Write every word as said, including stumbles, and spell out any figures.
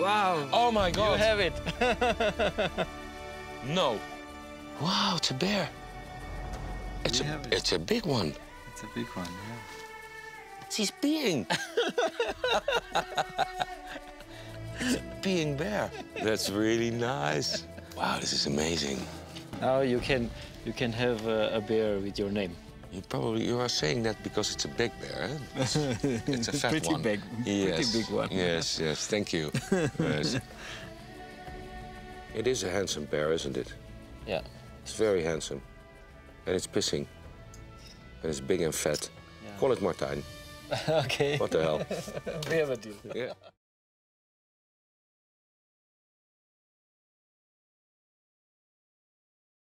Wow. Oh my God. You have it. No. Wow, it's a bear. It's We a, have it. it's a big one. It's a big one, yeah. He's peeing. It's a peeing bear. That's really nice. Wow, this is amazing. Now you can you can have a, a bear with your name. You probably you are saying that because it's a big bear. Eh? It's, it's a fat pretty one. big, Yes. pretty big one. Yes, yes. Thank you. Yes. It is a handsome bear, isn't it? Yeah. It's very handsome, and it's pissing, and it's big and fat. Yeah. Call it Martijn. Okay. What the hell? We have a deal. Yeah.